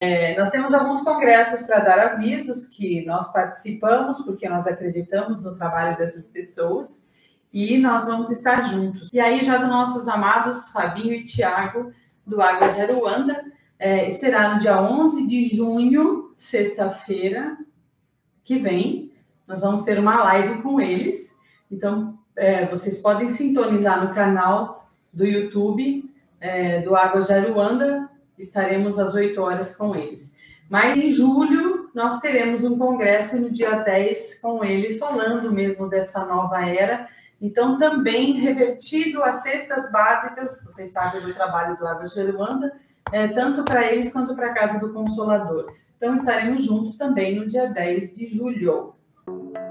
Nós temos alguns congressos para dar avisos que nós participamos, porque nós acreditamos no trabalho dessas pessoas, e nós vamos estar juntos. E aí, já dos nossos amados Fabinho e Tiago, do Águas de Aruanda, será no dia 11 de junho, sexta-feira que vem, nós vamos ter uma live com eles. Então, vocês podem sintonizar no canal do YouTube do Águas de Aruanda, estaremos às 8 horas com eles. Mas em julho, nós teremos um congresso no dia 10 com ele, falando mesmo dessa nova era. Então, também revertido às cestas básicas, vocês sabem do trabalho do Águas de Aruanda, tanto para eles quanto para a Casa do Consolador. Então, estaremos juntos também no dia 10 de julho.